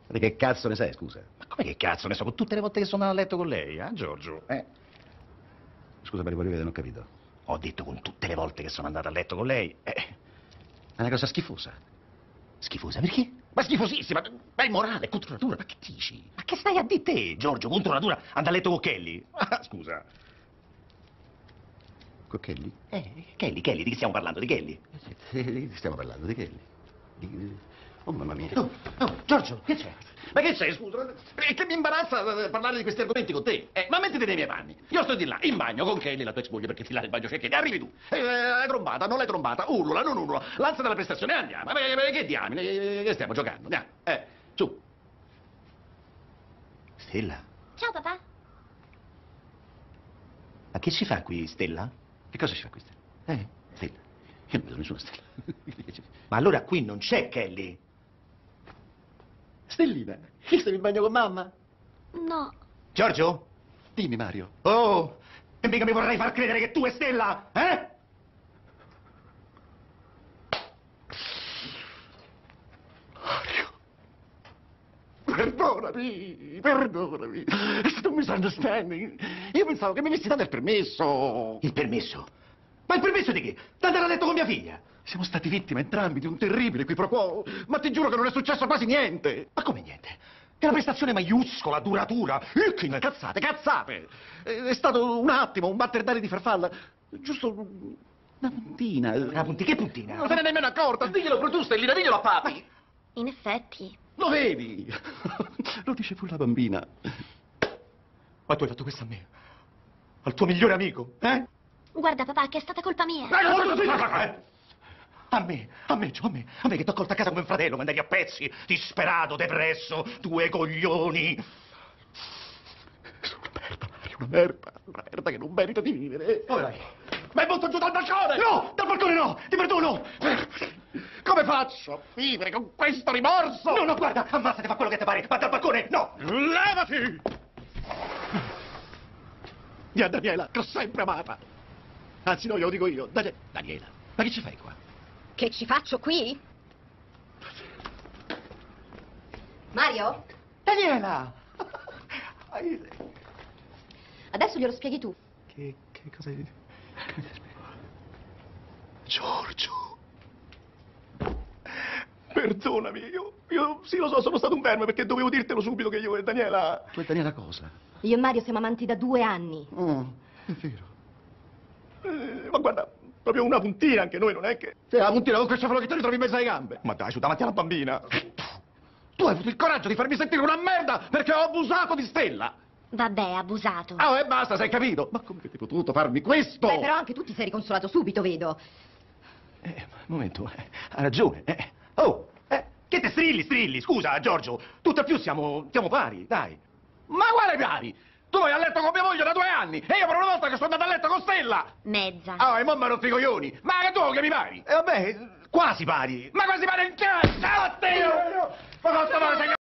Ma di che cazzo ne sai, scusa? Ma come che cazzo ne so, con tutte le volte che sono andato a letto con lei, Giorgio? Scusa, per rivedere, non ho capito. Ho detto con tutte le volte che sono andato a letto con lei, È una cosa schifosa. Schifosa, perché? Ma schifosissima! Ma è immorale, è contro natura, ma che dici? Ma che stai a dire te, Giorgio, contro natura, andare a letto con Kelly? Scusa. Con Kelly? Kelly, di chi stiamo parlando? Di Kelly? Stiamo parlando di Kelly. Oh, mamma mia. Giorgio, che c'è? Ma che c'è, scusa? È che mi imbarazza parlare di questi argomenti con te. Ma mettiti nei miei panni. Io sto di là, in bagno, con Kelly, la tua ex moglie, perché filare il bagno c'è Kelly. Arrivi tu. L'hai trombata, non l'hai trombata, urlula, non urlula. Lanza della prestazione, andiamo. Ma che diamine? Che stiamo giocando? Andiamo. Su. Stella? Ciao papà. Ma che ci fa qui, Stella? Che cosa ci fa questa? Stella. Io non vedo nessuna stella. Ma allora qui non c'è Kelly? Stellina, che stai in bagno con mamma? No. Giorgio? Dimmi, Mario. Oh, e mica mi vorrei far credere che tu e Stella, Mario. Perdonami. È stato un misunderstanding. Io pensavo che mi avessi dato il permesso. Il permesso? Ma il permesso di che? Di andare a letto con mia figlia? Siamo stati vittime entrambi di un terribile quiproquo, ma ti giuro che non è successo quasi niente. Ma come niente? È una prestazione maiuscola, duratura. Cazzate! È stato un attimo, un battere d'aria di farfalla. Giusto una puntina. Una puntina? Che puntina? Non se ne è nemmeno accorta. Diglielo pure tu, Stellina, diglielo a papi. In effetti. Lo vedi? Lo dice pure la bambina. Ma tu hai fatto questo a me? Al tuo migliore amico, Guarda papà, che è stata colpa mia. A me che t'ho accolto a casa come un fratello, mi andavi a pezzi, disperato, depresso, due coglioni. Sono una merda, Mario, una merda che non merita di vivere. Dove vai? Ma butto giù dal balcone! No, dal balcone no, ti perdono. Come faccio a vivere con questo rimorso? No, guarda, ammazzati, fa quello che ti pare, ma dal balcone, no. Levati! Di a Daniela, che ho sempre amata. Anzi, no, glielo dico io. Daniela, ma che ci fai qua? Che ci faccio qui? Mario? Daniela! Adesso glielo spieghi tu. Che cosa... Giorgio! Perdonami, io sì, lo so, sono stato un verme perché dovevo dirtelo subito che io e Daniela... Tu e Daniela cosa? Io e Mario siamo amanti da 2 anni. È vero. Ma guarda, proprio una puntina anche noi, non è che... la puntina con quel cefalo che ti ritrovi in mezzo alle gambe. Ma dai, su davanti alla bambina. Tu hai avuto il coraggio di farmi sentire una merda perché ho abusato di Stella. Vabbè, abusato. E basta, sei capito? Ma come che ti hai potuto farmi questo? Beh, però anche tu ti sei riconsolato subito, vedo. Un momento, ha ragione, Che te strilli, scusa, Giorgio, tutt'al più siamo pari, dai. Ma quale pari? Tu vai a letto con mia moglie da 2 anni e io per una volta che sono andato a letto con Stella. Mezza. E mo' mi rotto i coglioni. Ma che tu che mi pari? Vabbè, quasi pari. Ma quasi pari in casa! Oddio! Ma quanto male sei